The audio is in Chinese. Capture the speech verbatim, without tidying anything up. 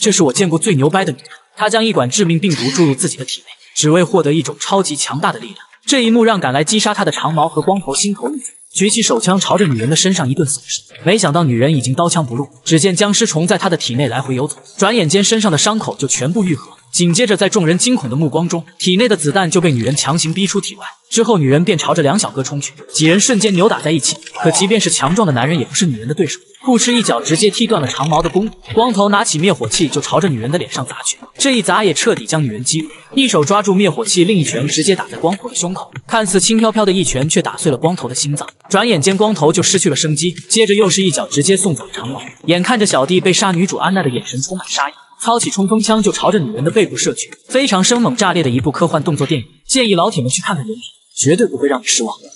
这是我见过最牛掰的女人。她将一管致命病毒注入自己的体内，只为获得一种超级强大的力量。这一幕让赶来击杀她的长毛和光头心头一紧，举起手枪朝着女人的身上一顿扫射。没想到女人已经刀枪不入，只见僵尸虫在她的体内来回游走，转眼间身上的伤口就全部愈合。紧接着，在众人惊恐的目光中，体内的子弹就被女人强行逼出体外。之后，女人便朝着梁小哥冲去，几人瞬间扭打在一起。可即便是强壮的男人，也不是女人的对手。扑哧一脚直接踢断了长毛的肱骨，光头拿起灭火器就朝着女人的脸上砸去。这一砸也彻底将女人击晕，一手抓住灭火器，另一拳直接打在光头的胸口。看似轻飘飘的一拳，却打碎了光头的心脏。转眼间，光头就失去了生机。接着又是一脚直接送走了长毛。眼看着小弟被杀，女主安娜的眼神充满杀意。操起冲锋枪就朝着女人的背部射去，非常生猛炸裂的一部科幻动作电影，建议老铁们去看看原片，绝对不会让你失望。